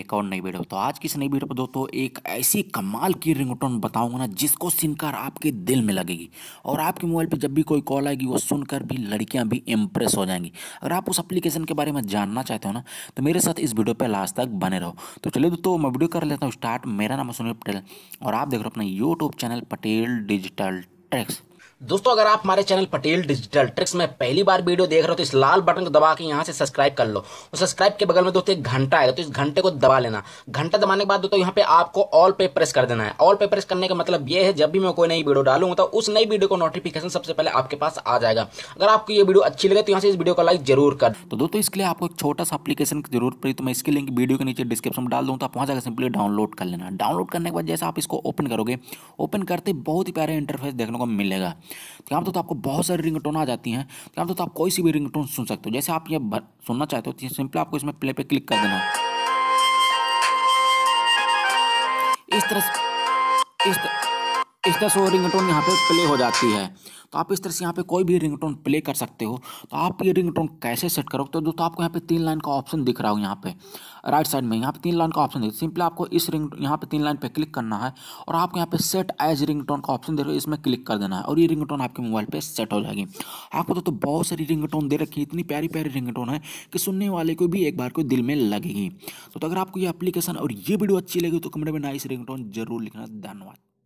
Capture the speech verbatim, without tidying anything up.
एक और नई वीडियो। तो आज की इस नई वीडियो पर दोस्तों एक ऐसी कमाल की रिंगटोन बताऊंगा ना जिसको सुनकर आपके दिल में लगेगी और आपके मोबाइल पे जब भी कोई कॉल आएगी वो सुनकर भी लड़कियां भी इम्प्रेस हो जाएंगी। अगर आप उस एप्लीकेशन के बारे में जानना चाहते हो ना तो मेरे साथ इस वीडियो पे लास्ट तक बने रहो। तो चलिए दोस्तों मैं वीडियो कर लेता हूँ स्टार्ट। मेरा नाम है सुनील पटेल और आप देख रहे हो अपना YouTube channel Patel digital tricks. दोस्तों, अगर आप हमारे चैनल पटेल डिजिटल ट्रिक्स में पहली बार वीडियो देख रहे हो तो इस लाल बटन को दबा के यहाँ से सब्सक्राइब कर लो और सब्सक्राइब के बगल में दोस्तों एक घंटा आएगा तो इस घंटे को दबा लेना। घंटा दबाने के बाद दोस्तों यहाँ पे आपको ऑल पे प्रेस कर देना है। ऑल पे प्रेस करने का मतलब ये है जब भी मैं कोई नई वीडियो डालूंगा तो उस नई वीडियो को नोटिफिकेशन सबसे पहले आपके पास आ जाएगा। अगर आपको ये वीडियो अच्छी लगे तो यहाँ से इस वीडियो को लाइक जरूर कर। तो दोस्तों इसके लिए आपको एक छोटा सा एप्लीकेशन की जरूरत पड़ी तो मैं इसकी लिंक वीडियो के नीचे डिस्क्रिप्शन में डाल दूँ तो आप वहाँ जाकर सिंपली डाउनलोड कर लेना। डाउनलोड करने के बाद जैसे आप इसको ओपन करोगे ओपन करते बहुत ही प्यारा इंटरफेस देखने को मिलेगा। तो यहाँ पर तो आपको बहुत सारी रिंगटोन आ जाती हैं। तो यहाँ पर तो आप कोई सी भी रिंगटोन सुन सकते हो। जैसे आप ये सुनना चाहते हो तो सिंपली आपको इसमें प्ले पे क्लिक कर देना। इस तरह से इस तरह इस तरह से वो रिंगटोन यहाँ पे प्ले हो जाती है। तो आप इस तरह से यहाँ पे कोई भी रिंगटोन प्ले कर सकते हो। तो आप ये रिंगटोन कैसे सेट करोगे तो दोस्तों आपको यहाँ पे तीन लाइन का ऑप्शन दिख रहा हो। यहाँ पे राइट साइड में यहाँ पे तीन लाइन का ऑप्शन दिख सिंपली आपको इस रिंग यहाँ पे तीन लाइन पे क्लिक करना है और आपको यहाँ पे सेट एज रिंगटोन का ऑप्शन दे रहे हो, इसमें क्लिक कर देना है और ये रिंगटोन आपके मोबाइल पे सेट हो जाएगी। आपको तो, तो बहुत सारी रिंगटोन दे रखी है, इतनी प्यारी प्यारी रिंगटोन है कि सुनने वाले को भी एक बार को दिल में लगेगी। तो, तो अगर आपको ये एप्लीकेशन और ये वीडियो अच्छी लगी तो कमेंट में नाइस रिंगटोन जरूर लिखना। धन्यवाद।